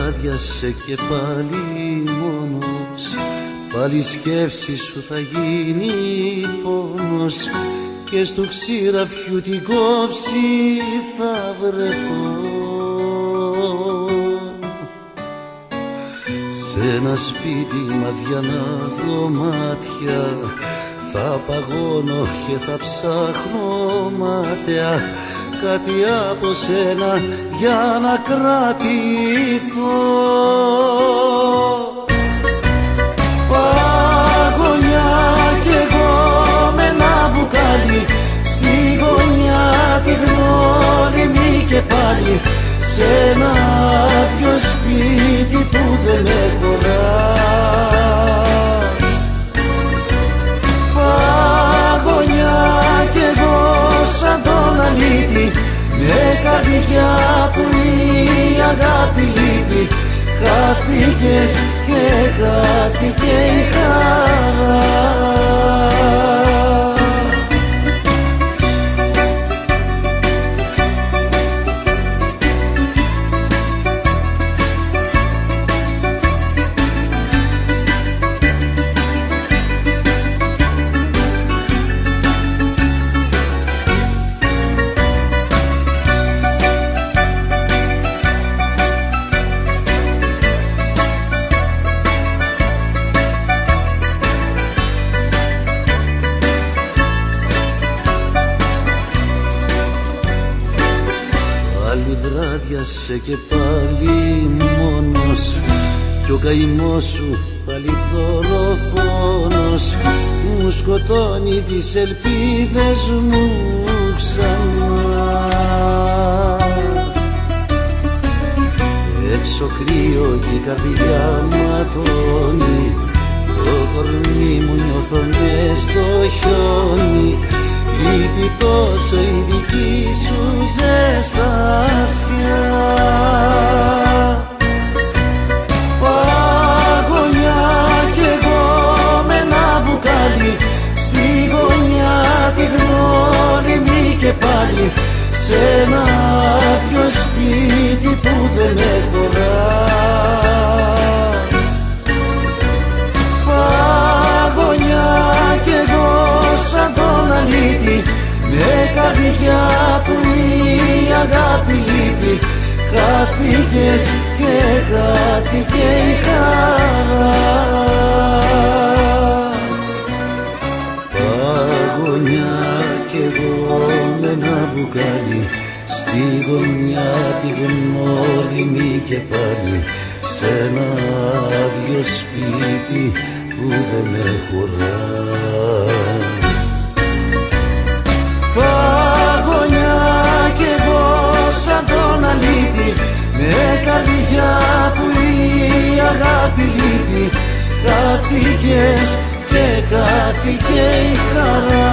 βράδιασε και πάλι μόνος, πάλι η σκέψη σου θα γίνει πόνος και στο ξηραφιού την κόψη θα βρεθώ. Σ' ένα σπίτι μαδιανά δωμάτια θα παγώνω και θα ψάχνω μάταια κάτι από σένα για να κρατηθώ. Παγωνιά κι εγώ με ένα μπουκάλι στη γωνιά τη γνώριμη και πάλι σ' ένα άδειο σπίτι που δεν με χωρά. Παγωνιά κι εγώ σαν τον αλήτη με καρδιά που η αγάπη λείπει, χάθηκες και χάθηκε η χαρά. Βράδιασε και πάλι μόνος κι ο καημός σου πάλι δολοφόνος μου σκοτώνει τις ελπίδες μου ξανά. Έξω κρύο και η καρδιά ματώνει, το κορμί μου νιώθω μες στο χιόνι, λείπει τόσο η δική σου ζεστασιά. Παγωνιά κι εγώ με ένα μπουκάλι στη γωνιά τη γνώριμη και πάλι σ' ένα άδειο σπίτι που δεν με χωρά. Παγωνιά κι εγώ σαν τον αλήτη με καρδιά που η αγάπη λείπει, χάθηκες και χάθηκε η χαρά. Παγωνιά κι εγώ με ένα μπουκάλι στη γωνιά τη γνώριμη και πάλι σ' ένα άδειο σπίτι που δεν με χωρά. Παγωνιά κι εγώ σαν τον αλήτη με καρδιά που η αγάπη λείπει, χάθηκες και χάθηκε η χαρά.